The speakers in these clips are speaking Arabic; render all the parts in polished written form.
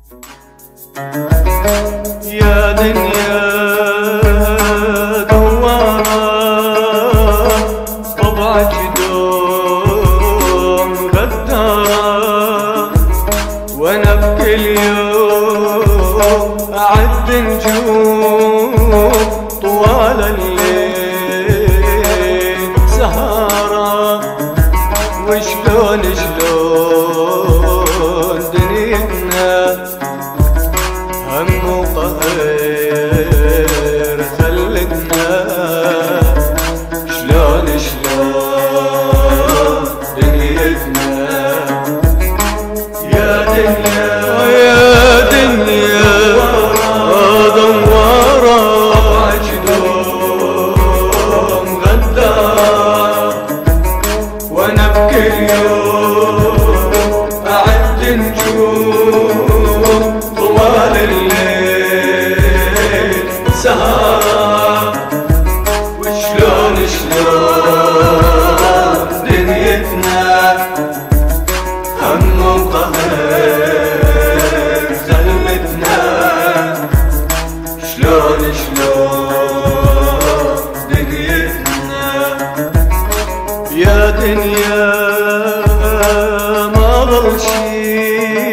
يا دنيا دوارة طبعك دوم غدارة، وانا بكل يوم اعد نجوم طوال الليل سهارة. وشلون شلون دنيتنا هم وقهر خلتنا، شلون شلون دنيتنا. يا دنيا يا دنيا دوارة طبعك دوم غدار، وانا بكل يوم اعد نجوم طوال الليل سهرة. وشلون شلون دنيتنا هم وقهر خلتنا، شلون شلون دنيتنا. يا دنيا ما ظل شي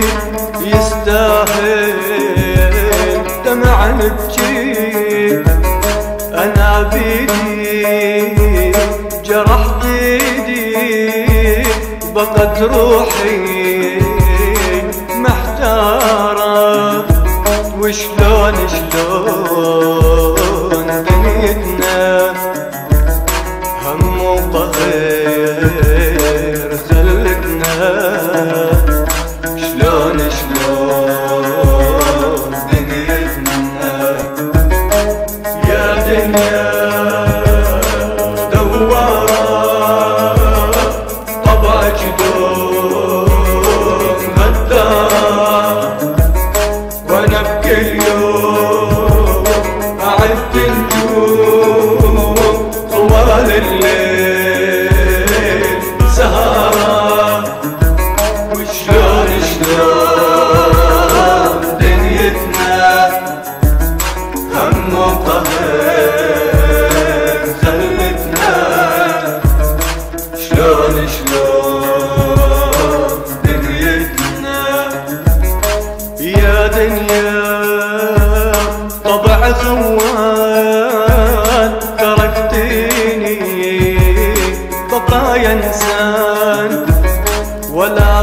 يستاهل دمع نبكي، انا بيدي جرحت ايدي بقت روحي محتارة. وشلون شلون دنيتنا هم وقهر خلتنا، شلون شلون دنيتنا. يا دنيا دوارة طبعك دوم غدار، وانا بكل يوم اعد نجوم طوال الليل سهرة. وشلون شلون دنيتنا هم وقهر خلتنا، شلون شلون دنيتنا. يا دنيا طبع خوان تركتيني بقايا انسان، ولا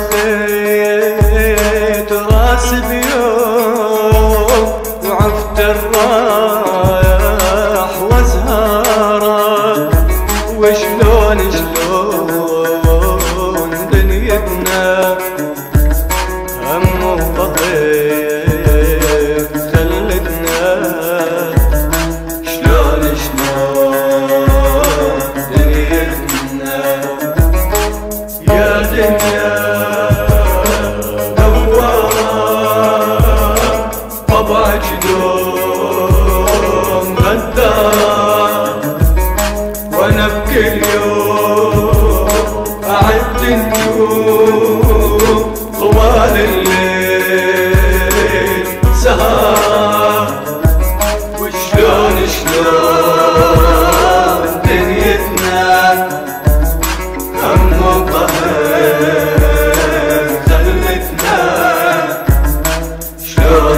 طفيت راسي بيوم وعفت الرايح وازهارة. وشلون شلون دنيتنا هم وقهر خلتنا، شلون شلون دنيتنا. يا دنيا دوارة طبعك دوم غدار، وانا بكل يوم اعد نجوم طوال الليل سهرة. وشلون شلون دنيتنا هم وقهر خلتنا، شلون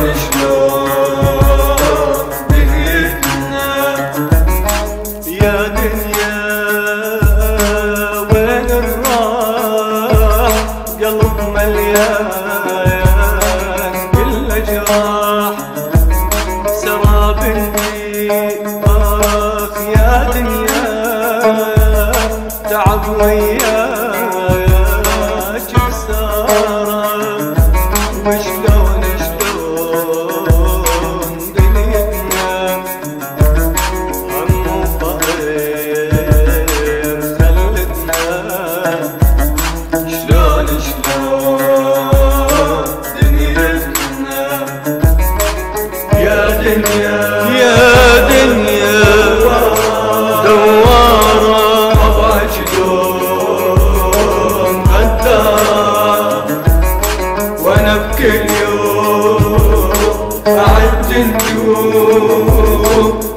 شلون دنيتنا. يا دنيا وين الراح قلب مليان بالاجراح، سراب الضيق يا دنيا تعب وياك خسارة. وشلون شلون دنيتنا هم وقهر خلتنا، شلون شلون دنيتنا. يا دنيا يا دنيا دوارة طبعك دوم وانا بكل يوم اعد النجوم